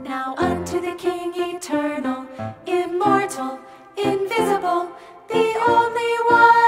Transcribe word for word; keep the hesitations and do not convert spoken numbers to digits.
Now unto the King eternal, immortal, invisible, the only one.